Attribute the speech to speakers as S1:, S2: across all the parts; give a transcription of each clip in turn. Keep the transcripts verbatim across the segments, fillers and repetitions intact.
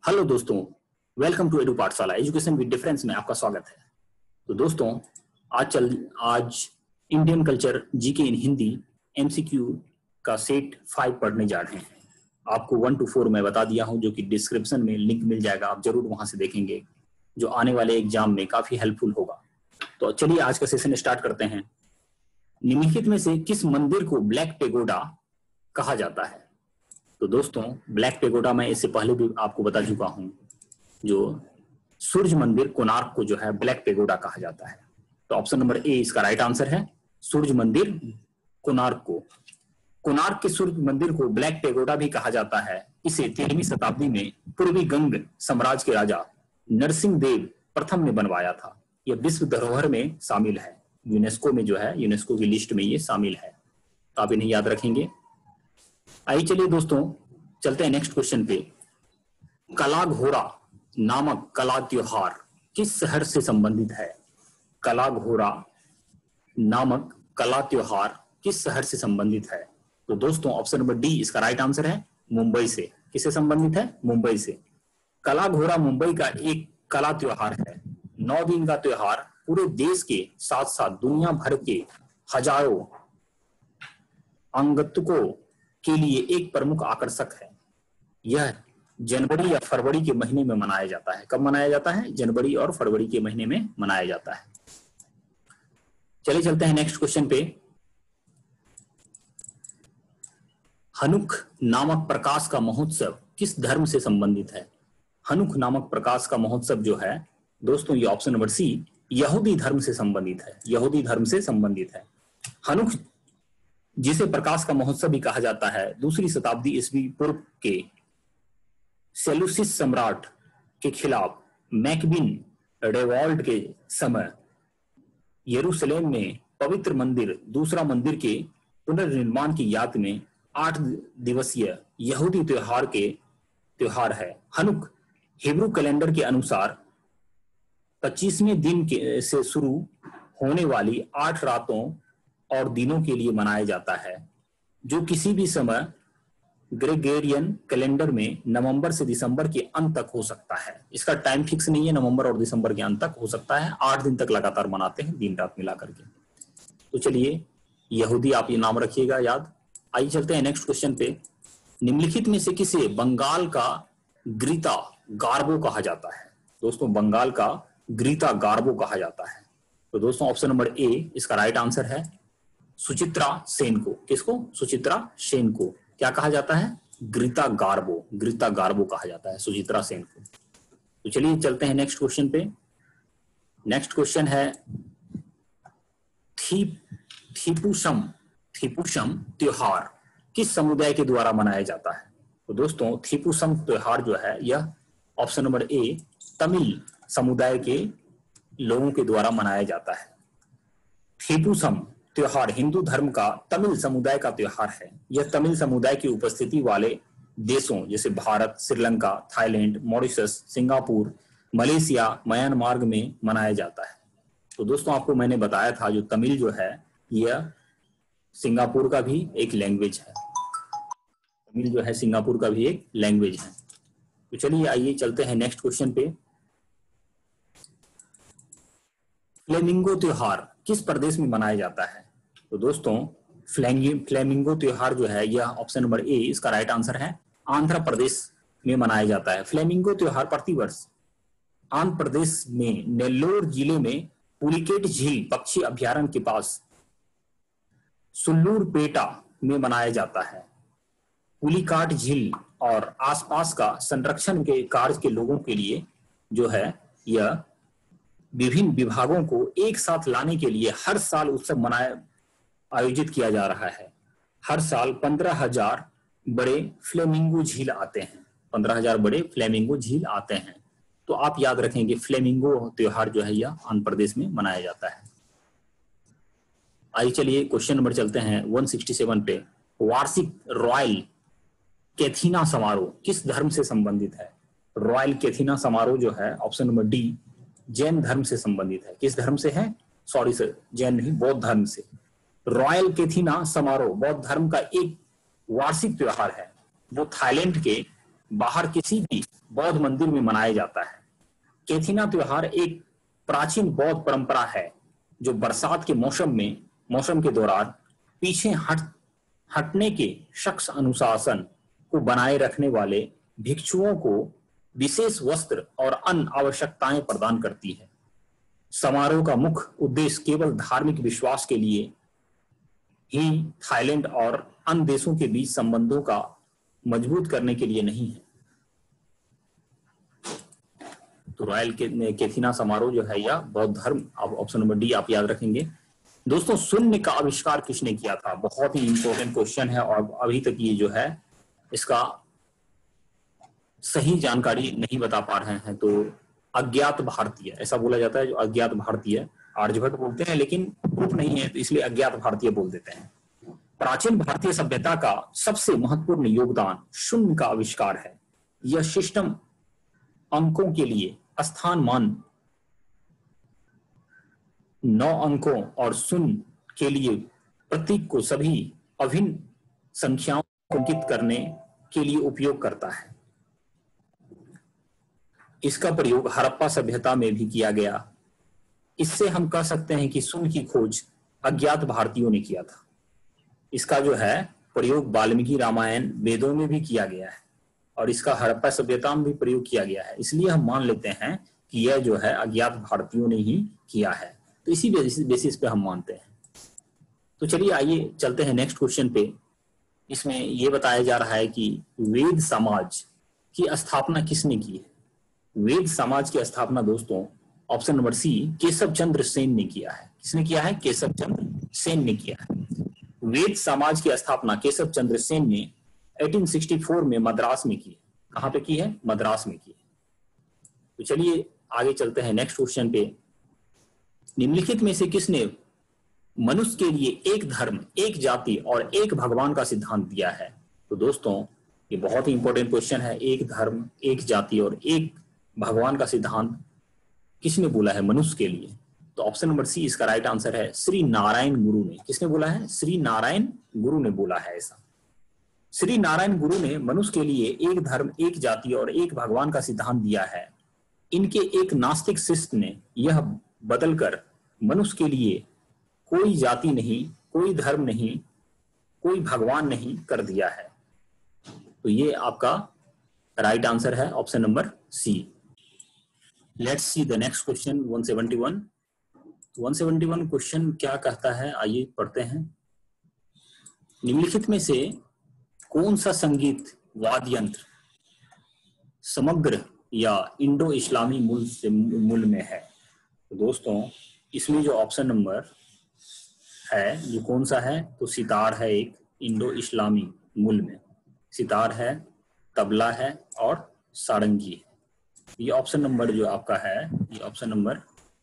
S1: Hello दोस्तों, welcome to edu Pathshala education with difference में आपका स्वागत है। तो दोस्तों आज चल आज Indian culture GK in Hindi MCQ का सेट फाइव पढ़ने जा रहे हैं। आपको वन टू फोर मैं बता दिया हूं, जो कि डिस्क्रिप्शन में लिंक मिल जाएगा, आप जरूर वहां से देखेंगे, जो आने वाले एग्जाम में काफी हेल्पफुल होगा। तो चलिए आज का सेशन स्टार्ट करते हैं। निम्नलिखित में से किस मंदिर को ब्लैक पेगोडा कहा जाता है? तो दोस्तों ब्लैक पेगोडा मैं इससे पहले भी आपको बता चुका हूं, जो सूर्य मंदिर कोणार्क को जो है ब्लैक पेगोडा कहा जाता है। तो ऑप्शन नंबर ए इसका राइट आंसर है, सूर्य मंदिर कोणार्क को। कोणार्क के सूर्य मंदिर को ब्लैक पेगोडा भी कहा जाता है। इसे तेरहवीं शताब्दी में पूर्वी गंग साम्राज्य के राजा नरसिंह देव प्रथम ने बनवाया था। यह विश्व धरोहर में शामिल है, यूनेस्को में जो है, यूनेस्को की लिस्ट में ये शामिल है। तो आप इन्हें याद रखेंगे। आइए चलिए दोस्तों चलते हैं नेक्स्ट क्वेश्चन पे। कला घोड़ा नामक कला त्योहार किस शहर से संबंधित है? कला घोड़ा नामक कला त्योहार किस शहर से संबंधित है? तो दोस्तों ऑप्शन नंबर डी इसका राइट आंसर है, मुंबई से। किससे संबंधित है? मुंबई से। कला घोड़ा मुंबई का एक कला त्योहार है। नौ दिन का त्योहार पूरे देश के साथ साथ दुनिया भर के हजारों आगंतुकों के लिए एक प्रमुख आकर्षक है। यह जनवरी या फरवरी के महीने में मनाया जाता है। कब मनाया जाता है? जनवरी और फरवरी के महीने में मनाया जाता है। चलिए चलते हैं नेक्स्ट क्वेश्चन पे। हनुक नामक प्रकाश का महोत्सव किस धर्म से संबंधित है? हनुक नामक प्रकाश का महोत्सव जो है दोस्तों, ये ऑप्शन नंबर सी यहूदी धर्म से संबंधित है। यहूदी धर्म से संबंधित है। हनुक जिसे प्रकाश का महोत्सव भी कहा जाता है, दूसरी शताब्दी ईस्वी पूर्व के सेलूसिस सम्राट के खिलाफ मैकबिन रेवॉल्ट के समय यरूशलेम में पवित्र मंदिर दूसरा मंदिर के पुनर्निर्माण की याद में आठ दिवसीय यहूदी त्योहार के त्योहार है। हनुक हिब्रू कैलेंडर के अनुसार पच्चीसवें दिन के से शुरू होने वाली आठ रातों और दिनों के लिए मनाया जाता है, जो किसी भी समय ग्रेगोरियन कैलेंडर में नवंबर से दिसंबर के अंत तक हो सकता है। इसका टाइम फिक्स नहीं है, नवंबर और दिसंबर के अंत तक हो सकता है। आठ दिन तक लगातार मनाते हैं, दिन रात मिला करके। तो चलिए यहूदी आप ये नाम रखिएगा याद। आइए चलते हैं नेक्स्ट क्वेश्चन पे। निम्नलिखित में से किसे बंगाल का ग्रीता गार्बो कहा जाता है? दोस्तों बंगाल का ग्रीता गार्बो कहा जाता है। तो दोस्तों ऑप्शन नंबर ए इसका राइट आंसर है, सुचित्रा सेन को। किसको? सुचित्रा सेन को क्या कहा जाता है? ग्रीता गार्बो। ग्रीता गार्बो कहा जाता है सुचित्रा सेन को। तो चलिए चलते हैं नेक्स्ट क्वेश्चन पे। नेक्स्ट क्वेश्चन है थी थीपुसम थीपुसम त्योहार किस समुदाय के द्वारा मनाया जाता है? तो दोस्तों थीपुसम त्योहार जो है यह ऑप्शन नंबर ए तमिल समुदाय के लोगों के द्वारा मनाया जाता है। थीपुसम त्योहार हिंदू धर्म का तमिल समुदाय का त्योहार है। यह तमिल समुदाय की उपस्थिति वाले देशों जैसे Bharat, Sri Lanka, Thailand, Mauritius, Singapore, Malaysia, Myanmar में मनाया जाता है। तो दोस्तों आपको मैंने बताया था, जो तमिल जो है यह सिंगापुर का भी एक लैंग्वेज है। तमिल जो है सिंगापुर का भी एक लैंग्वेज है। तो चलिए आइए चलते हैं नेक्स्ट क्वेश्चन पे। फ्लेमिंगो त्योहार किस प्रदेश में मनाया जाता है? तो दोस्तों फ्लेमिंगो त्योहार जो है यह ऑप्शन नंबर ए इसका राइट आंसर है, आंध्र प्रदेश में मनाया जाता है। फ्लेमिंगो त्योहार प्रतिवर्ष आंध्र प्रदेश में नेल्लोर जिले में पुलिकेट झील पक्षी अभ्यारण्य के पास सुल्लूरपेटा में मनाया जाता है। पुलिकाट झील और आसपास का संरक्षण के कार्य के लोगों के लिए जो है यह विभिन्न विभागों को एक साथ लाने के लिए हर साल उत्सव मनाया आयोजित किया जा रहा है। हर साल पंद्रह हजार बड़े फ्लेमिंगो झील आते हैं। पंद्रह हजार बड़े फ्लेमिंगो झील आते हैं। तो आप याद रखेंगे फ्लेमिंगो त्योहार जो है यह आंध्र प्रदेश में मनाया जाता है। आइए चलिए क्वेश्चन नंबर चलते हैं एक सौ सरसठ पे। वार्षिक रॉयल कैथीना समारोह किस धर्म से संबंधित है? रॉयल कैथीना समारोह जो है ऑप्शन नंबर डी जैन धर्म से संबंधित है। किस धर्म से है? सॉरी सर, जैन नहीं, बौद्ध धर्म से। रॉयल कैथीना समारोह बौद्ध धर्म का एक वार्षिक त्योहार है। वो थाईलैंड के बाहर किसी भी बौद्ध मंदिर में मनाया जाता है। कैथिना त्योहार एक प्राचीन बौद्ध परंपरा है जो बरसात के मौसम में मौसम के दौरान पीछे हट हटने के शख्स अनुशासन को बनाए रखने वाले भिक्षुओं को विशेष वस्त्र और अन्य आवश्यकताएं प्रदान करती है। समारोह का मुख्य उद्देश्य केवल धार्मिक विश्वास के लिए ही थाईलैंड और अन्य देशों के बीच संबंधों का मजबूत करने के लिए नहीं है। तो रॉयल कैथिना समारोह जो है या बौद्ध धर्म, आप ऑप्शन नंबर डी आप याद रखेंगे। दोस्तों शून्य का आविष्कार किसने किया था? बहुत ही इंपॉर्टेंट क्वेश्चन है और अभी तक ये जो है इसका सही जानकारी नहीं बता पा रहे हैं। तो अज्ञात भारतीय ऐसा बोला जाता है, जो अज्ञात भारतीय आर्यभट्ट बोलते हैं, लेकिन प्रूफ नहीं है तो इसलिए अज्ञात भारतीय बोल देते हैं। प्राचीन भारतीय सभ्यता का सबसे महत्वपूर्ण योगदान शून्य का आविष्कार है। यह सिस्टम अंकों के लिए स्थान मान नौ अंकों और शून्य के लिए प्रतीक को सभी अभिन्न संख्याओं को अंकित करने के लिए उपयोग करता है। इसका प्रयोग हड़प्पा सभ्यता में भी किया गया। इससे हम कह सकते हैं कि शून्य की खोज अज्ञात भारतीयों ने किया था। इसका जो है प्रयोग वाल्मीकि रामायण वेदों में भी किया गया है और इसका हड़प्पा सभ्यता में भी प्रयोग किया गया है। इसलिए हम मान लेते हैं कि यह जो है अज्ञात भारतीयों ने ही किया है। तो इसी बेसिस पे हम मानते हैं। तो चलिए आइए चलते हैं नेक्स्ट क्वेश्चन पे। इसमें यह बताया जा रहा है कि वेद समाज की स्थापना किसने की है? वेद समाज की स्थापना दोस्तों option number C Keshav Chandra Sen ने किया है। किसने किया है? केशव चंद्र सेन ने किया है। वेद समाज की स्थापना केशव चंद्र सेन ने अठारह सौ चौंसठ में मद्रास में की। कहां पे की है? मद्रास में की। तो चलिए आगे चलते हैं नेक्स्ट क्वेश्चन पे। निम्नलिखित में से किसने मनुष्य के लिए एक धर्म, एक जाति और एक भगवान का सिद्धांत दिया है? तो दोस्तों ये बहुत ही इंपॉर्टेंट क्वेश्चन है। एक धर्म, एक जाति और एक भगवान का सिद्धांत किसने बोला है मनुष्य के लिए? तो ऑप्शन नंबर सी इसका राइट आंसर है श्री नारायण गुरु ने। किसने बोला है? श्री नारायण गुरु ने बोला है ऐसा। श्री नारायण गुरु ने मनुष्य के लिए एक धर्म, एक जाति और एक भगवान का सिद्धांत दिया है। इनके एक नास्तिक शिष्य ने यह बदलकर मनुष्य के लिए कोई जाति नहीं, कोई धर्म नहीं, कोई भगवान नहीं कर दिया है। तो ये आपका राइट आंसर है option number C. Let's see the next question one seventy one. One seventy one question क्या कहता है, आइए पढ़ते हैं। निम्नलिखित में से कौन सा संगीत वाद्य यंत्र समग्र या इंडो इस्लामी मूल से मूल में है? तो दोस्तों इसमें जो ऑप्शन नंबर है ये कौन सा है? तो सितार है एक इंडो इस्लामी मूल में। सितार है, तबला है और सारंगी है। ये ऑप्शन नंबर जो आपका है ये ऑप्शन नंबर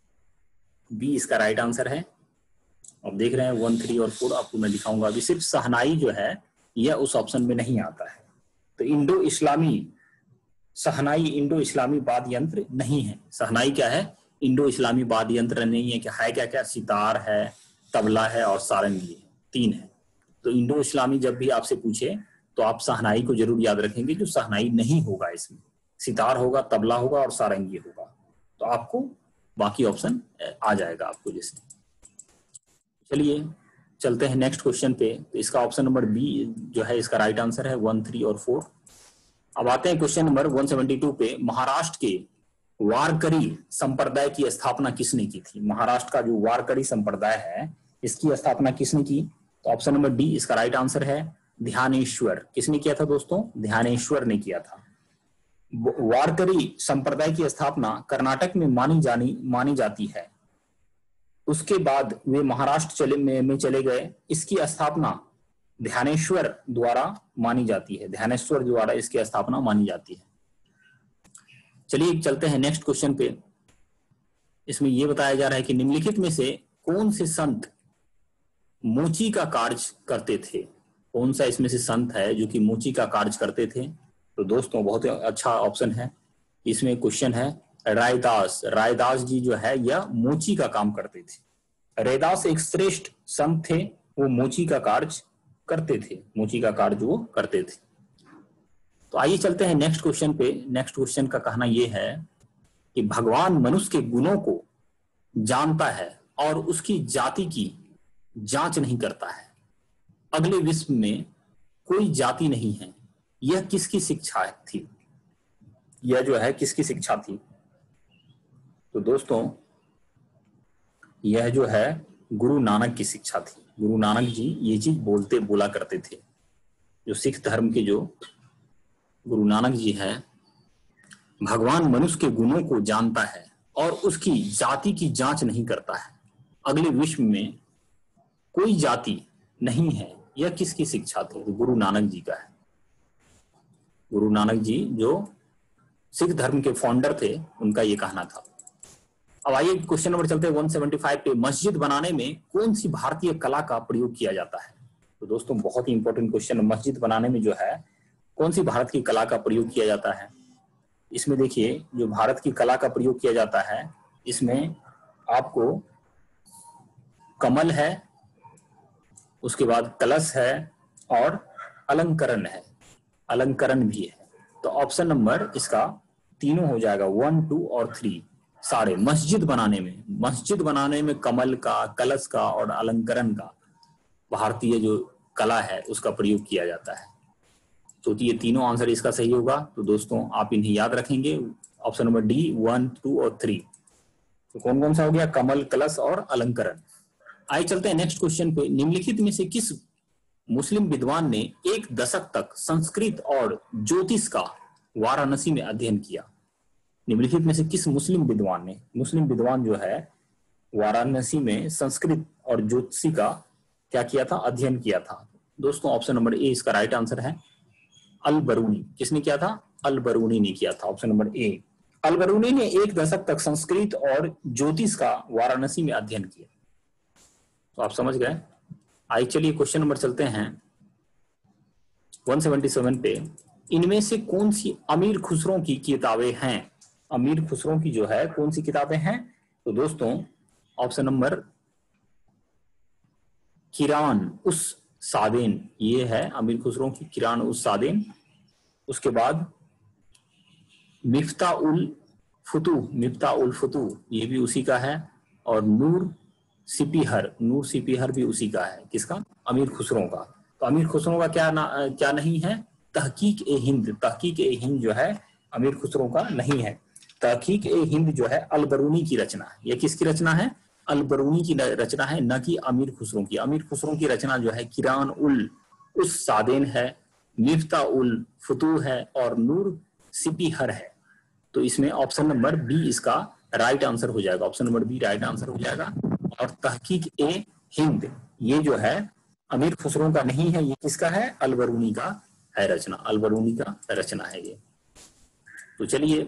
S1: बी इसका राइट आंसर है। आप देख रहे हैं वन थ्री और फोर आपको मैं दिखाऊंगा। अभी सिर्फ सहनाई जो है यह उस ऑप्शन में नहीं आता है। तो इंडो इस्लामी सहनाई इंडो इस्लामी वाद्य यंत्र नहीं है। सहनाई क्या है? इंडो इस्लामी वाद्य यंत्र नहीं है। क्या है? क्या क्या सितार है, तबला है और सारंगी है, तीन है। तो इंडो इस्लामी जब भी आपसे पूछे तो आप सहनाई को जरूर याद रखेंगे, जो सहनाई नहीं होगा इसमें। सितार होगा, तबला होगा और सारंगी होगा। तो आपको बाकी ऑप्शन आ जाएगा आपको जैसे। चलिए चलते हैं नेक्स्ट क्वेश्चन पे। तो इसका ऑप्शन नंबर बी जो है इसका राइट आंसर है वन थ्री और फोर। अब आते हैं question number one seventy two पे। महाराष्ट्र के वारकरी संप्रदाय की स्थापना किसने की थी? महाराष्ट्र का जो वारकरी संप्रदाय है इसकी स्थापना किसने की? तो ऑप्शन नंबर डी इसका राइट आंसर है ध्यानेश्वर। किसने किया था दोस्तों? ध्यानेश्वर ने किया था। वारकरी संप्रदाय की स्थापना कर्नाटक में मानी जानी मानी जाती है। उसके बाद वे महाराष्ट्र चले में, में चले गए। इसकी स्थापना ध्यानेश्वर द्वारा मानी जाती है। ध्यानेश्वर द्वारा इसकी स्थापना मानी जाती है। चलिए चलते हैं नेक्स्ट क्वेश्चन पे। इसमें यह बताया जा रहा है कि निम्नलिखित में से कौन से संत मोची का कार्य करते थे? कौन सा इसमें से संत है जो कि मोची का कार्य करते थे? तो दोस्तों बहुत अच्छा ऑप्शन है। इसमें क्वेश्चन है रायदास। रायदास जी जो है यह मोची का काम करते थे। रायदास एक श्रेष्ठ संत थे, वो मोची का कार्य करते थे। मोची का कार्य वो करते थे। तो आइए चलते हैं नेक्स्ट क्वेश्चन पे। नेक्स्ट क्वेश्चन का कहना यह है कि भगवान मनुष्य के गुणों को जानता है और उसकी जाति की जांच नहीं करता है। अगले विश्व में कोई जाति नहीं है। यह किसकी शिक्षा थी? यह जो है किसकी शिक्षा थी? तो दोस्तों यह जो है गुरु नानक की शिक्षा थी। गुरु नानक जी ये चीज बोलते बोला करते थे। जो सिख धर्म के जो गुरु नानक जी हैं, भगवान मनुष्य के गुणों को जानता है और उसकी जाति की जांच नहीं करता है। अगले विश्व में कोई जाति नहीं है। यह किसकी शिक्षा थी? तो गुरु नानक जी का है। गुरु नानक जी जो सिख धर्म के फाउंडर थे, उनका ये कहना था। अब आइए क्वेश्चन नंबर चलते हैं एक सौ पचहत्तर पे। मस्जिद बनाने में कौन सी भारतीय कला का प्रयोग किया जाता है? तो दोस्तों बहुत ही इंपॉर्टेंट क्वेश्चन। मस्जिद बनाने में जो है कौन सी भारत की कला का प्रयोग किया जाता है? इसमें देखिए जो भारत की कला का प्रयोग किया जाता है, इसमें आपको कमल है, उसके बाद कलश है और अलंकरण है। अलंकरण भी है। तो ऑप्शन नंबर इसका तीनों हो जाएगा, वन टू और थ्री सारे। मस्जिद बनाने में मस्जिद बनाने में कमल का, कलश का और अलंकरण का भारतीय जो कला है उसका प्रयोग किया जाता है। तो ये तीनों आंसर इसका सही होगा। तो दोस्तों आप इन्हें याद रखेंगे, option number D, one two और थ्री। तो कौन कौन सा हो गया? कमल, कलश और अलंकरण। आइए चलते हैं नेक्स्ट क्वेश्चन पे। निम्नलिखित में से किस मुस्लिम विद्वान ने एक दशक तक संस्कृत और ज्योतिष का वाराणसी में अध्ययन किया? निम्नलिखित में से किस मुस्लिम विद्वान ने, मुस्लिम विद्वान जो है वाराणसी में संस्कृत और ज्योतिषी का क्या किया था? अध्ययन किया था। दोस्तों ऑप्शन नंबर ए इसका राइट आंसर है। अल बरूनी। किसने किया था? अल बरूनी ने किया था। ऑप्शन नंबर ए। अल बरूनी ने एक दशक तक संस्कृत और ज्योतिष का वाराणसी में अध्ययन किया। तो आप समझ गए। आइए चलिए क्वेश्चन नंबर चलते हैं एक सौ सतहत्तर पे। इनमें से कौन सी अमीर खुसरो की किताबें हैं? अमीर खुसरो की जो है कौन सी किताबें हैं? तो दोस्तों ऑप्शन नंबर किरान उस सादेन, ये है अमीर खुसरो की किरान उस सादेन। उसके बाद मिफ्ता उल फुतू, मिफ्ता उल फुतू ये भी उसी का है। और नूर सिपीहर, नूर सिपीहर भी उसी का है। किसका? अमीर खुसरो का। तो अमीर खुसरो का क्या ना, क्या नहीं है? तहकीक ए हिंद। तहकीक ए हिंद जो है अमीर खुसरो का नहीं है। तहकीक ए हिंद जो है अल बरूनी की रचना है। यह किसकी रचना है? अल बरूनी की रचना है, न कि अमीर खुसरो की। अमीर खुसरो की रचना जो है किरान उल उस सादेन है, मिफ्ता उल फुतू है और नूर सिपीहर है। तो इसमें ऑप्शन नंबर बी इसका राइट आंसर हो जाएगा। Option number B right answer हो जाएगा। और तहकीक ए हिंद ये जो है अमीर खुसरो का नहीं है, ये किसका है? अल बरूनी का है रचना। अल बरूनी का रचना है ये। तो चलिए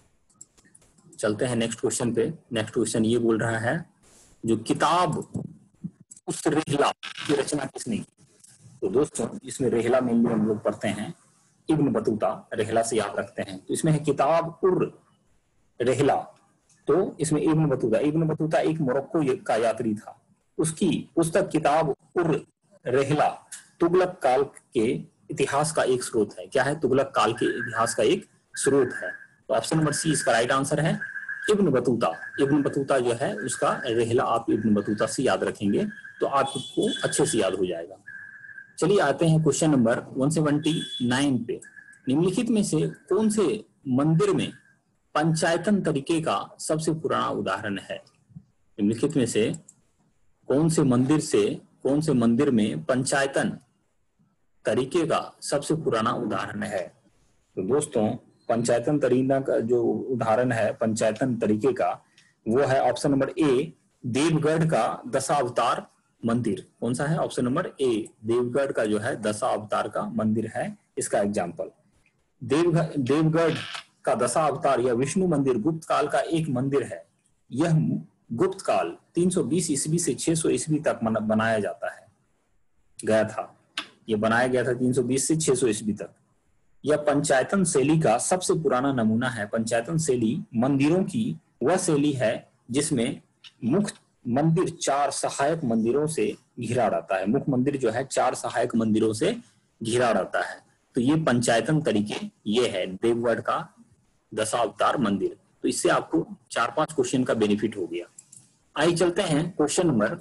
S1: चलते हैं नेक्स्ट क्वेश्चन पे। नेक्स्ट क्वेश्चन ये बोल रहा है जो किताब उस रेहला की रचना किसने की? तो दोस्तों इसमें रेहला मेनली हम लोग पढ़ते हैं इब्न बतूता, रेहला से याद रखते हैं। तो इसमें है किताब उर रेहला। तो इसमें इब्न बतूता, इब्न बतूता एक मोरक्को का यात्री था। उसकी पुस्तक किताब उर रेहला तुगलक काल के इतिहास का एक स्रोत है। क्या है? तुगलक काल के इतिहास का एक स्रोत है। तो ऑप्शन नंबर सी इसका राइट आंसर है। इब्न बतूता, इब्न बतूता जो है उसका रेहला आप इब्न बतूता से याद रखेंगे तो आपको अच्छे से याद हो जाएगा। चलिए आते हैं क्वेश्चन नंबर एक सौ उन्यासी पे। निम्नलिखित में से कौन से मंदिर में पंचायतन तरीके का सबसे पुराना उदाहरण है? निम्नलिखित में से कौन से मंदिर से कौन से मंदिर में पंचायतन तरीके का सबसे पुराना उदाहरण है? तो दोस्तों पंचायतन तरीका का जो उदाहरण है पंचायतन तरीके का, वो है ऑप्शन नंबर ए देवगढ़ का दशावतार मंदिर। कौन सा है? ऑप्शन नंबर ए देवगढ़ का जो है दशावतार का मंदिर है इसका एग्जाम्पल। देवगढ़ देवगढ़ का दशावतार या विष्णु मंदिर गुप्त काल का एक मंदिर है। यह गुप्त काल तीन सौ बीस ईस्वी से छह सौ ईस्वी तक बनाया जाता है गया था। यह बनाया गया था तीन सौ बीस से छह सौ ईस्वी तक। यह पंचायतन शैली का सबसे पुराना नमूना है। पंचायतन शैली मंदिरों की वह शैली है जिसमें मुख्य मंदिर चार सहायक मंदिरों से घिरा रहता है। मुख्य मंदिर जो है चार सहायक मंदिरों से घिरा रहता है। तो ये पंचायतन तरीके ये है देवगढ़ का दशावतार मंदिर। तो इससे आपको चार पांच क्वेश्चन का बेनिफिट हो गया। आइए चलते हैं क्वेश्चन नंबर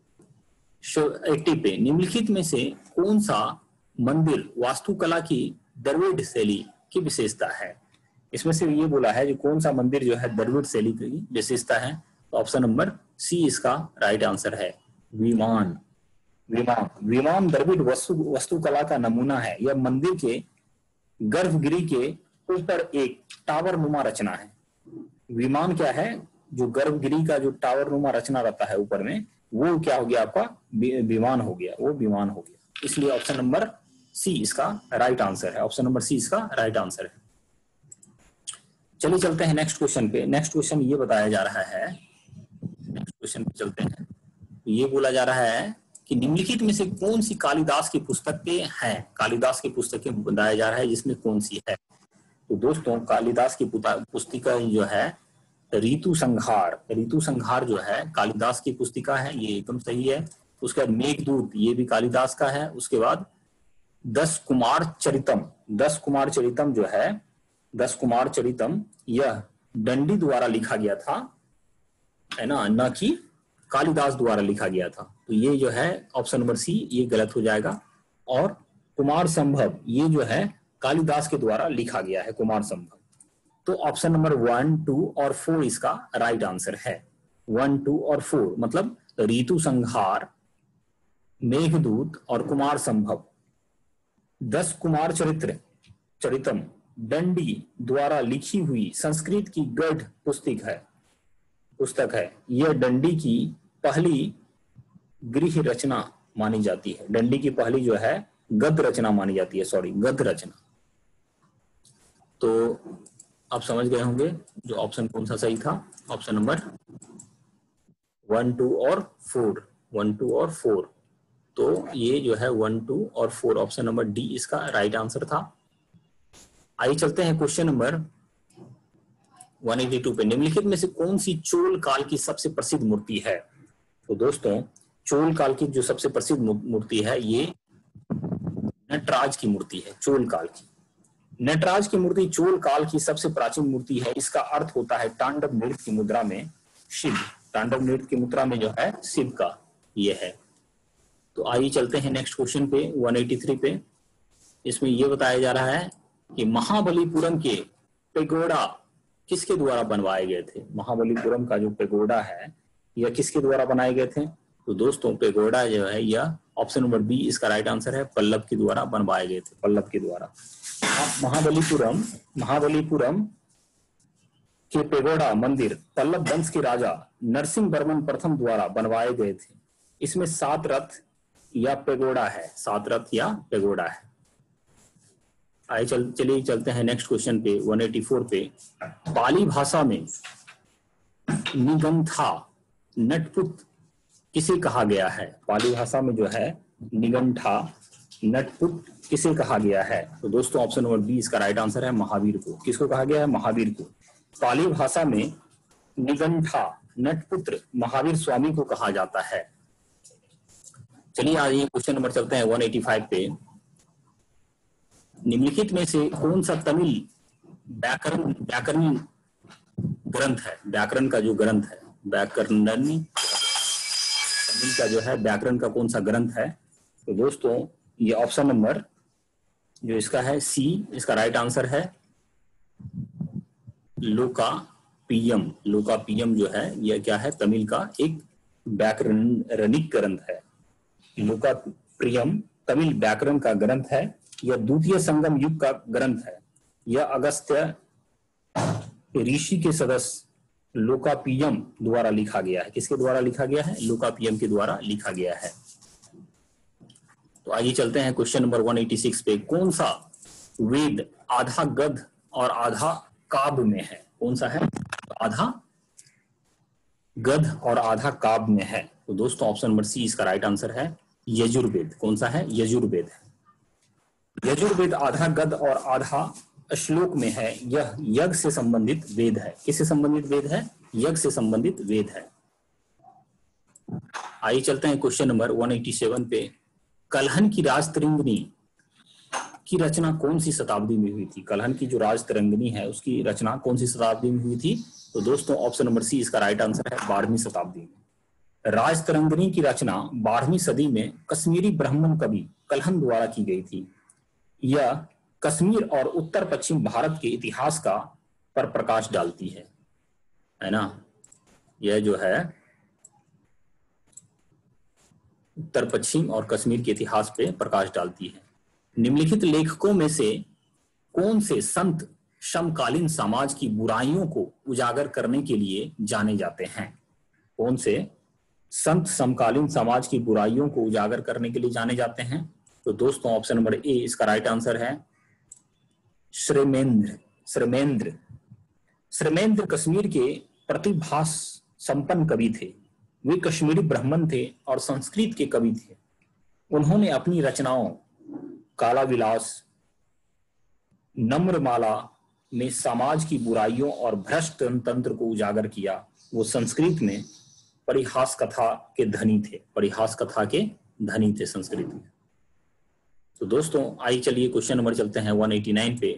S1: अस्सी पे। निम्नलिखित में से कौन सा मंदिर वास्तुकला की द्रविड़ शैली की विशेषता है? इसमें से ये बोला है जो कौन सा मंदिर जो है द्रविड़ शैली की विशेषता है, तो ऑप्शन नंबर सी इसका राइट आंसर है, विमान। विमान विमान द्रविड़ वस्तु वास्तुकला का नमूना है। यह मंदिर के गर्भगृह के ऊपर एक टावर नुमा रचना है। विमान क्या है? जो गर्भगृह का जो टावर नुमा रचना रहता है ऊपर में, वो क्या हो गया आपका? विमान हो गया, वो विमान हो गया। इसलिए ऑप्शन नंबर सी इसका राइट आंसर है। ऑप्शन नंबर सी इसका राइट आंसर है। चलिए चलते हैं नेक्स्ट क्वेश्चन पे। नेक्स्ट क्वेश्चन ये बताया जा रहा है, नेक्स्ट क्वेश्चन पे चलते हैं। ये बोला जा रहा है कि निम्नलिखित में से कौन सी कालिदास की पुस्तकें हैं? कालिदास की पुस्तकें बताया जा रहा है, जिसमें कौन सी है? तो दोस्तों कालिदास की पुस्तिका जो है ऋतु संहार। ऋतु संहार जो है कालिदास की पुस्तिका है, ये एकदम सही है। उसके बाद मेघदूत, ये भी कालिदास का है। उसके बाद दस कुमार चरितम, दस कुमार चरितम जो है, दस कुमार चरितम यह दंडी द्वारा लिखा गया था, है ना, न कि कालिदास द्वारा लिखा गया था। तो ये जो है ऑप्शन नंबर सी ये गलत हो जाएगा। और कुमार संभव ये जो है कालिदास के द्वारा लिखा गया है, कुमार संभव। तो ऑप्शन नंबर वन टू और फोर इसका राइट आंसर है। वन टू और फोर मतलब ऋतु संहार, मेघदूत और कुमार संभव। दस कुमार चरित्र चरितम दंडी द्वारा लिखी हुई संस्कृत की गढ़ पुस्तक है पुस्तक है यह दंडी की पहली गृह रचना मानी जाती है। दंडी की पहली जो है गद्य रचना मानी जाती है, सॉरी गद्य रचना। तो आप समझ गए होंगे जो ऑप्शन कौन सा सही था, ऑप्शन नंबर वन टू और फोर, वन टू और फोर। तो ये जो है वन टू और फोर, ऑप्शन नंबर डी इसका राइट आंसर था। आइए चलते हैं क्वेश्चन नंबर एक सौ बयासी पे। निम्नलिखित में से कौन सी चोल काल की सबसे प्रसिद्ध मूर्ति है? तो दोस्तों चोल काल की जो सबसे प्रसिद्ध मूर्ति है ये नटराज की मूर्ति है। चोल काल की नटराज की मूर्ति चोल काल की सबसे प्राचीन मूर्ति है। इसका अर्थ होता है तांडव नृत्य की मुद्रा में शिव, तांडव नृत्य की मुद्रा में जो है शिव का ये है। तो आइए चलते हैं नेक्स्ट क्वेश्चन पे एक सौ तिरासी पे। इसमें यह बताया जा रहा है कि महाबलीपुरम के पेगोडा किसके द्वारा बनवाए गए थे? महाबलीपुरम का जो पेगोडा है यह किसके द्वारा बनाए गए थे? तो दोस्तों पेगोडा जो है यह ऑप्शन नंबर बी इसका राइट आंसर है, पल्लव के द्वारा बनवाए गए थे, पल्लव के द्वारा। महाबलीपुरम महाबलीपुरम के पेगोडा मंदिर पल्लव वंश के राजा नरसिंह वर्मन प्रथम द्वारा बनवाए गए थे। इसमें सात रथ या पेगोडा है, सात रथ या पेगोडा है। आइए चल चलिए चलते हैं नेक्स्ट क्वेश्चन पे एक सौ चौरासी पे। पाली भाषा में निगंथा नटपुत किसे कहा गया है? पाली भाषा में जो है निगंठा नटपुत किसे कहा गया है? तो दोस्तों ऑप्शन नंबर बी इसका राइट आंसर है, महावीर को। किसको कहा गया है? महावीर को। पाली भाषा में निगंठा नटपुत्र महावीर स्वामी को कहा जाता है। चलिए आज ये क्वेश्चन नंबर चलते हैं एक सौ पचासी पे। निम्नलिखित में से कौन सा तमिल व्याकरण व्याकरण ग्रंथ है? व्याकरण का जो ग्रंथ है, व्याकरण तमिल का जो है व्याकरण का कौन सा ग्रंथ है? तो दोस्तों ये ऑप्शन नंबर जो इसका है सी इसका राइट आंसर है, लोकापियम। लोकापियम जो है यह क्या है? तमिल का एक व्याकरणिक ग्रंथ है। लोकाप्रियम तमिल व्याकरण का ग्रंथ है। यह द्वितीय संगम युग का ग्रंथ है। यह अगस्त्य ऋषि के सदस्य लोकापियम द्वारा लिखा गया है। किसके द्वारा लिखा गया है? लोकापियम के द्वारा लिखा गया है। तो आइए चलते हैं क्वेश्चन नंबर एक सौ छियासी पे। कौन सा वेद आधा गद्य और आधा काव्य में है? कौन सा है? आधा गद्य और आधा काव्य में है। तो दोस्तों ऑप्शन नंबर सी इसका राइट आंसर है, यजुर्वेद। कौन सा है? यजुर्वेद है। यजुर्वेद आधा गद्य और आधा श्लोक में है। यह यज्ञ से संबंधित वेद है। किससे संबंधित वेद है? यज्ञ से संबंधित वेद है। आइए चलते हैं क्वेश्चन नंबर एक सौ सत्तासी पे। कल्हन की राजतरंगिणी की रचना कौन सी शताब्दी में हुई थी? कलहन की जो राज तरंगिणी है उसकी रचना कौन सी शताब्दी में हुई थी? तो दोस्तों ऑप्शन नंबर सी इसका राइट आंसर है बारहवीं शताब्दी में। राज तरंगिणी की रचना बारहवीं सदी में कश्मीरी ब्राह्मण कवि कलहन द्वारा की गई थी। यह कश्मीर और उत्तर पश्चिम भारत के इतिहास का पर प्रकाश डालती है, है ना। यह जो है उत्तर पश्चिम और कश्मीर के इतिहास पे प्रकाश डालती है। निम्नलिखित लेखकों में से कौन से संत समकालीन समाज की बुराइयों को उजागर करने के लिए जाने जाते हैं? कौन से संत समकालीन समाज की बुराइयों को उजागर करने के लिए जाने जाते हैं? तो दोस्तों ऑप्शन नंबर ए इसका राइट आंसर है श्रेमेंद्र। श्रेमेंद्र श्रेमेंद्र कश्मीर के प्रतिभा संपन्न कवि थे। वे कश्मीरी ब्राह्मण थे और संस्कृत के कवि थे। उन्होंने अपनी रचनाओं काला विलास, नम्रमाला में समाज की बुराइयों और भ्रष्ट तंत्र को उजागर किया। वो संस्कृत में परिहास कथा के धनी थे। परिहास कथा के धनी थे संस्कृत में। तो दोस्तों आइए चलिए क्वेश्चन नंबर चलते हैं एक सौ नवासी पे।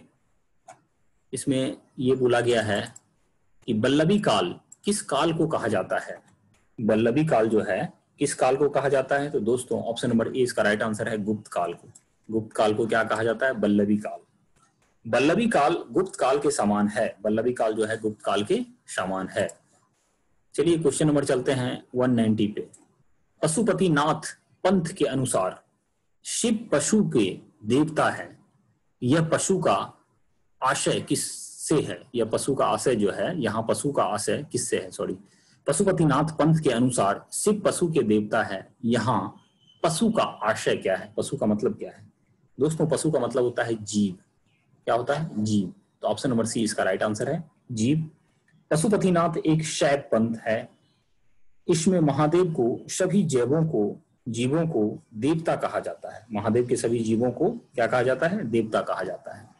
S1: इसमें ये बोला गया है कि बल्लभी काल किस काल को कहा जाता है? बल्लभी काल जो है किस काल को कहा जाता है? तो दोस्तों ऑप्शन नंबर ए इसका राइट आंसर है गुप्त काल को। गुप्त काल को क्या कहा जाता है? बल्लभी काल। बल्लभी काल गुप्त काल के समान है। बल्लभी काल जो है गुप्त काल के समान है। चलिए क्वेश्चन नंबर चलते हैं एक सौ नब्बे पे। पशुपतिनाथ पंथ के अनुसार शिव पशु के देवता है। यह पशु का आशय किससे है? यह पशु का आशय जो है, यहाँ पशु का आशय किससे है? सॉरी, पशुपतिनाथ पंथ के अनुसार शिव पशु के देवता है। यहाँ पशु का आशय क्या है? पशु का मतलब क्या है? दोस्तों पशु का मतलब होता है जीव। क्या होता है? जीव। तो ऑप्शन नंबर सी इसका राइट आंसर है जीव। पशुपतिनाथ एक शैव पंथ है। इसमें महादेव को सभी जीवों को जीवों को देवता कहा जाता है। महादेव के सभी जीवों को क्या कहा जाता है? देवता कहा जाता है।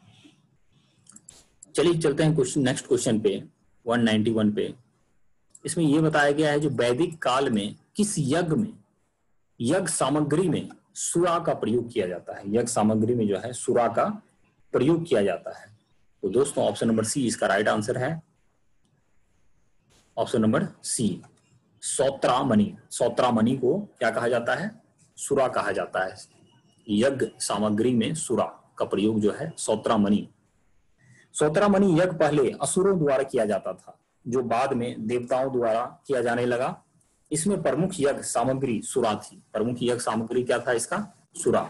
S1: चलिए चलते हैं क्वेश्चन नेक्स्ट क्वेश्चन पे एक सौ इक्यानवे पे। इसमें यह बताया गया है जो वैदिक काल में किस यज्ञ में यज्ञ सामग्री में सुरा का प्रयोग किया जाता है? यज्ञ सामग्री में जो है सुरा का प्रयोग किया जाता है। तो दोस्तों ऑप्शन नंबर सी इसका राइट आंसर है option number C Sautramani. Sautramani को क्या कहा जाता है? सुरा कहा जाता है। यज्ञ सामग्री में सुरा का प्रयोग जो है सौत्रामणि। सौत्रामणि यज्ञ पहले असुरों द्वारा किया जाता था, जो बाद में देवताओं द्वारा किया जाने लगा। इसमें प्रमुख यज्ञ सामग्री सुरा थी। प्रमुख यज्ञ सामग्री क्या था इसका? सुरा।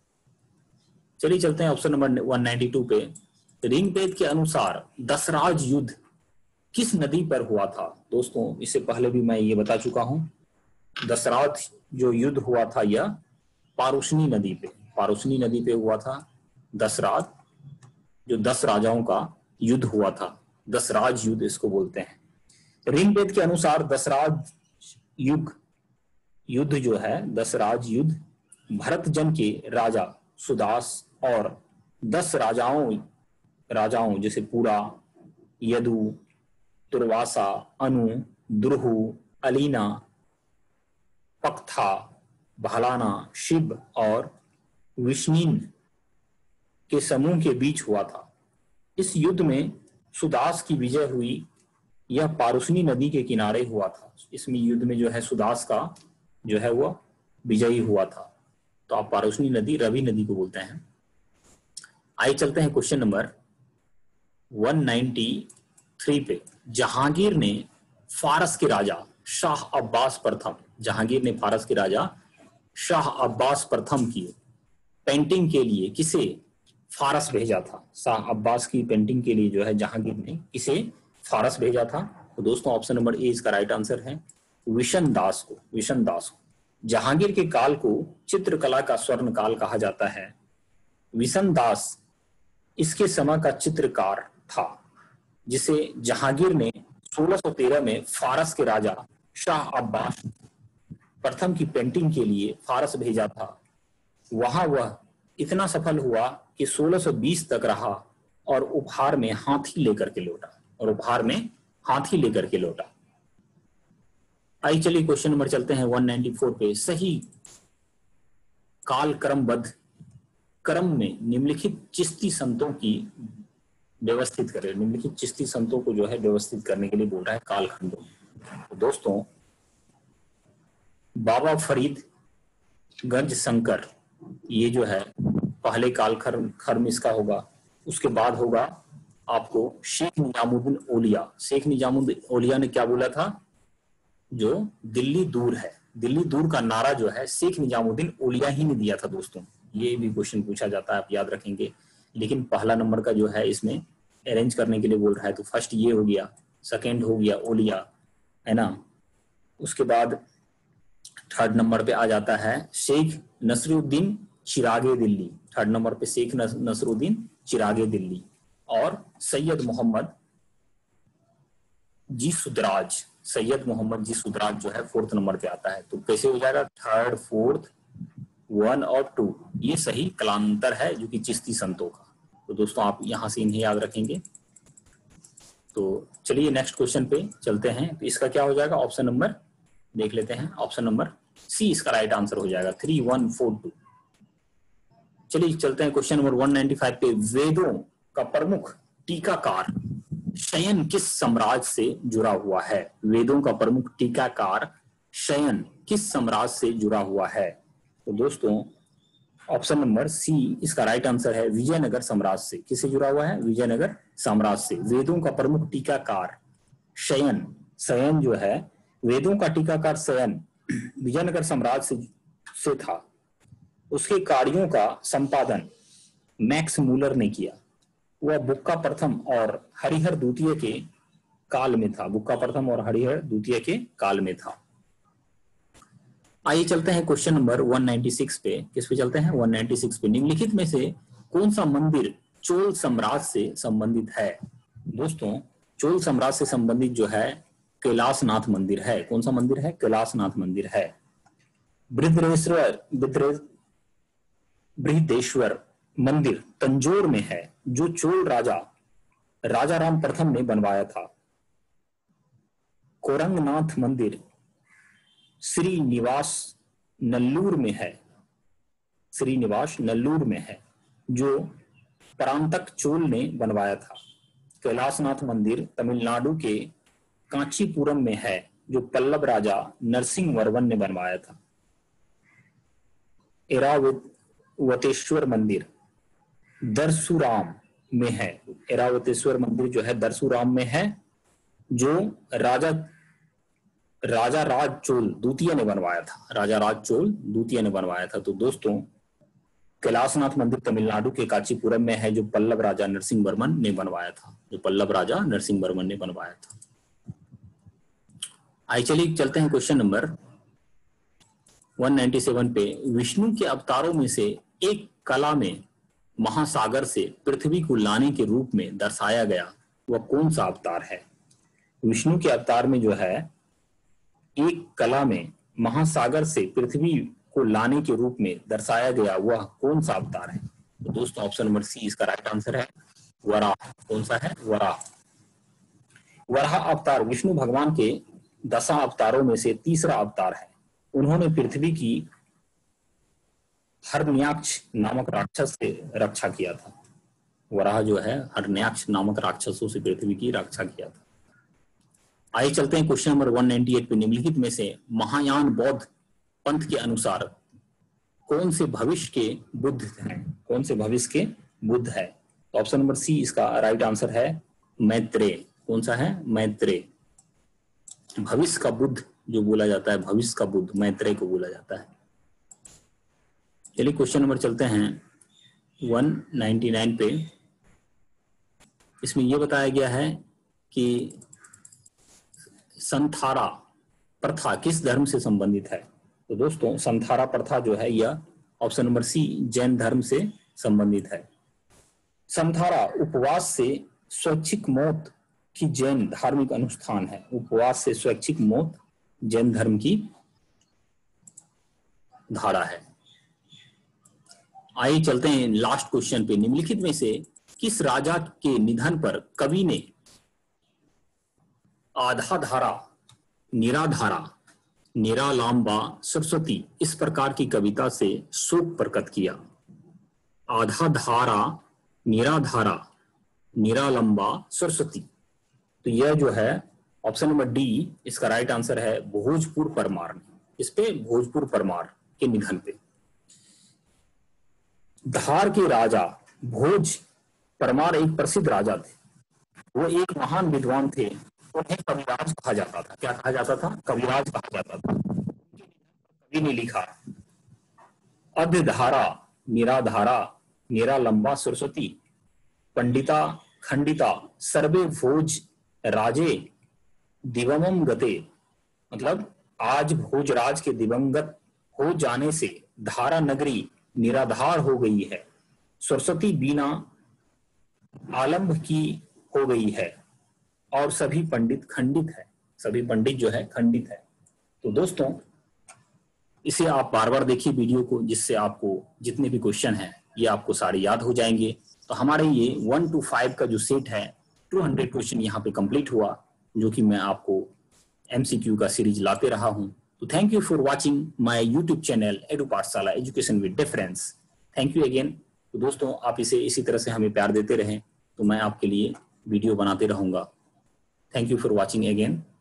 S1: चलिए चलते हैं ऑप्शन नंबर एक सौ बानवे पे। ऋग्वेद के अनुसार दशराज युद्ध किस नदी पर हुआ था? दोस्तों इससे पहले भी मैं ये बता चुका हूं। दशराज जो युद्ध हुआ था यह पारुष्णी नदी पे पारुष्णी नदी पे हुआ था। दशराज जो दस राजाओं का युद्ध हुआ था, दशराज युद्ध इसको बोलते हैं। ऋग्वेद के अनुसार दशराज युग युद्ध जो है दशराज युद्ध भरत जन के राजा सुदास और दस राजाओं राजाओं जैसे पुरा, यदु, दुर्वासा, अनु, दुर्हु, अलीना, पक्था, भालाना, शिव और विष्णिन के समूह के बीच हुआ था। इस युद्ध में सुदास की विजय हुई। यह पारुष्णी नदी के किनारे हुआ था। इसमें युद्ध में जो है सुदास का जो है वह विजयी हुआ था। तो आप पारुष्णी नदी रवि नदी को बोलते हैं। आइए चलते हैं क्वेश्चन नंबर एक सौ तिरानवे पे। जहांगीर ने फारस के राजा शाह अब्बास प्रथम जहांगीर ने फारस के राजा शाह अब्बास प्रथम की पेंटिंग के लिए किसे फारस भेजा था? शाह अब्बास की पेंटिंग के लिए जो है जहांगीर ने किसे फारस भेजा था? तो दोस्तों ऑप्शन नंबर ए इसका राइट आंसर है विशन दास को। विशन दास को। जहांगीर के काल को चित्रकला का स्वर्ण काल कहा जाता है। विशन दास इसके समय का चित्रकार था, जिसे जहांगीर ने सोलह सौ तेरह में फारस के राजा शाह अब्बास प्रथम की पेंटिंग के लिए फारस भेजा था। वहां वह इतना सफल हुआ कि सोलह सौ बीस तक रहा और उपहार में हाथी लेकर के लौटा और उपहार में हाथी लेकर के लौटा। आइए चलिए क्वेश्चन नंबर चलते हैं एक सौ चौरानवे पे। सही काल क्रमबद्ध क्रम में निम्नलिखित चिश्ती संतों की व्यवस्थित करें। निम्नलिखित चिश्ती संतों को जो है व्यवस्थित करने के लिए बोल रहा है कालखंडों। तो दोस्तों बाबा फरीद गंज शंकर, ये जो है पहले कालखंड खर्म इसका होगा। उसके बाद होगा आपको शेख निजामुद्दीन औलिया। शेख निजामुद्दीन औलिया ने क्या बोला था, जो दिल्ली दूर है, दिल्ली दूर का नारा जो है शेख निजामुद्दीन औलिया ही ने दिया था दोस्तों। ये भी क्वेश्चन पूछा जाता है, आप याद रखेंगे। लेकिन पहला नंबर का जो है इसमें अरेंज करने के लिए बोल रहा है, तो फर्स्ट ये हो गया, सेकेंड हो गया औलिया, है ना। उसके बाद थर्ड नंबर पे आ जाता है शेख नसरुद्दीन चिरागे दिल्ली। थर्ड नंबर पे शेख नसरुद्दीन चिरागे दिल्ली। और सैयद मोहम्मद जी सुदराज, सैयद मोहम्मद जी सुदराज जो है फोर्थ नंबर पे आता है। तो कैसे हो जाएगा, थर्ड, फोर्थ, वन और टू, ये सही कालांतर है जो कि चिश्ती संतों का। तो दोस्तों आप यहां से इन्हें याद रखेंगे। तो चलिए नेक्स्ट क्वेश्चन पे चलते हैं। तो इसका क्या हो जाएगा, ऑप्शन नंबर देख लेते हैं। ऑप्शन नंबर सी इसका राइट आंसर हो जाएगा, थ्री वन फोर टू। चलिए चलते हैं question number one ninety five पे। वेदों का प्रमुख टीकाकार शयन किस साम्राज्य से जुड़ा हुआ है। वेदों का प्रमुख टीकाकार शयन किस साम्राज्य से जुड़ा हुआ है। तो दोस्तों ऑप्शन नंबर सी इसका राइट आंसर है, विजयनगर साम्राज्य से। किससे जुड़ा हुआ है, विजयनगर साम्राज्य से। वेदों का प्रमुख टीकाकार शयन, शयन जो है वेदों का टीकाकार शयन विजयनगर साम्राज्य से, से था। उसके कार्यों का संपादन मैक्स मूलर ने किया। वह बुक्का प्रथम और हरिहर द्वितीय के काल में था। बुक्का प्रथम और हरिहर द्वितीय के काल में था। आइए चलते हैं question number one ninety six पे। किस पे चलते हैं, वन नाइंटी सिक्स पे। निम्नलिखित में से कौन सा मंदिर चोल साम्राज्य से संबंधित है। दोस्तों चोल साम्राज्य से संबंधित जो है कैलाशनाथ मंदिर है। कौन सा मंदिर है, कैलाशनाथ मंदिर है। बृहदेश्वर बृहदेश्वर मंदिर तंजौर में है, जो चोल राजा राजा राम प्रथम ने बनवाया था। कोरंगनाथ मंदिर श्रीनिवास नल्लूर में है, श्रीनिवास नल्लूर में है, जो परांतक चोल ने बनवाया था। कैलाशनाथ मंदिर तमिलनाडु के कांचीपुरम में है, जो पल्लव राजा नरसिंह वर्मन ने बनवाया था। एरावतेश्वर मंदिर दरसुराम में है। एरावतेश्वर मंदिर जो है दरसुराम में है, जो राजा राजा राज चोल द्वितीय ने बनवाया था। राजा राज चोल द्वितीय ने बनवाया था। तो दोस्तों कैलाशनाथ मंदिर तमिलनाडु के कांचीपुरम में है, जो पल्लव राजा नरसिंह वर्मन ने बनवाया था। जो पल्लव राजा नरसिंह वर्मन ने बनवाया था। आइए चलिए चलते हैं question number one ninety seven पे। विष्णु के अवतारों में से एक कला में महासागर से पृथ्वी को लाने के रूप में दर्शाया गया, वह कौन सा अवतार है। विष्णु के अवतार में जो है एक कला में महासागर से पृथ्वी को लाने के रूप में दर्शाया गया, वह कौन सा अवतार है। तो दोस्तों ऑप्शन नंबर सी इसका राइट आंसर है, वराह। कौन सा है, वराह। वराह अवतार विष्णु भगवान के दशा अवतारों में से तीसरा अवतार है। उन्होंने पृथ्वी की हरण्याक्ष नामक राक्षस से रक्षा किया था। वराह जो है हरण्याक्ष नामक राक्षसों से पृथ्वी की रक्षा किया था। आइए चलते हैं question number one ninety eight पे। निम्नलिखित में से महायान बौद्ध पंथ के अनुसार कौन से भविष्य के बुद्ध हैं। कौन से भविष्य के बुद्ध है। तो ऑप्शन नंबर सी इसका राइट आंसर है, मैत्रेय। कौन सा है, मैत्रेय। भविष्य का बुद्ध जो बोला जाता है, भविष्य का बुद्ध मैत्रेय को बोला जाता है। चलिए क्वेश्चन नंबर चलते हैं वन नाइंटी नाइन पे। इसमें यह बताया गया है कि संथारा प्रथा किस धर्म से संबंधित है। तो दोस्तों संथारा प्रथा जो है यह ऑप्शन नंबर सी जैन धर्म से संबंधित है। संथारा उपवास से स्वैच्छिक मौत की जैन धार्मिक अनुष्ठान है। उपवास से स्वैच्छिक मौत जैन धर्म की धारा है। आइए चलते हैं लास्ट क्वेश्चन पे। निम्नलिखित में से किस राजा के निधन पर कवि ने आधा धारा, निराधारा, निरालांबा सरस्वती इस प्रकार की कविता से शोक प्रकट किया। आधा धारा, निराधारा, निरालंबा, सरस्वती। तो यह जो है ऑप्शन नंबर डी इसका राइट आंसर है, भोजपुर परमार। इस पे भोजपुर परमार के निधन पे। धार के राजा भोज परमार एक प्रसिद्ध राजा थे, वो एक महान विद्वान थे, उन्हें कविराज कहा जाता था। क्या कहा जाता था? कविराज कहा जाता था। कवि ने लिखा, अध धारा, निराधारा, निरालंबा, सरस्वती, पंडिता खंडिता, सर्वे भोज राजे दिवमम गते। मतलब आज भोजराज के दिवंगत हो जाने से धारा नगरी निराधार हो गई है, सरस्वती बीना आलंब की हो गई है, और सभी पंडित खंडित है। सभी पंडित जो है खंडित है। तो दोस्तों इसे आप बार बार देखिए वीडियो को, जिससे आपको जितने भी क्वेश्चन हैं ये आपको सारे याद हो जाएंगे। तो हमारे ये वन टू फाइव का जो सेट है टू हंड्रेड क्वेश्चन यहाँ पे कंप्लीट हुआ, जो कि मैं आपको एमसीक्यू का सीरीज लाते रहा हूँ। तो thank you for watching my YouTube channel edu Pathshala education with difference. Thank you again. तो दोस्तों आप इसे इसी तरह से हमें प्यार देते रहें, तो मैं आपके लिए वीडियो बनाते रहूंगा। Thank you for watching again.